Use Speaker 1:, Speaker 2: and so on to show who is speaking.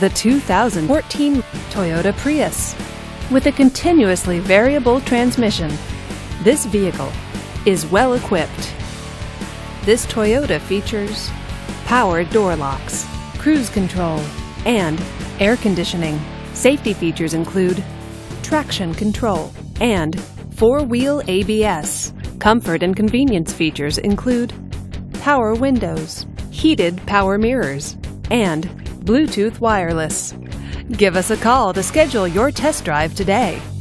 Speaker 1: the 2014 Toyota Prius. With a continuously variable transmission, this vehicle is well equipped. This Toyota features power door locks, cruise control, and air conditioning. Safety features include traction control and four-wheel ABS. Comfort and convenience features include power windows, heated power mirrors, and Bluetooth wireless. Give us a call to schedule your test drive today.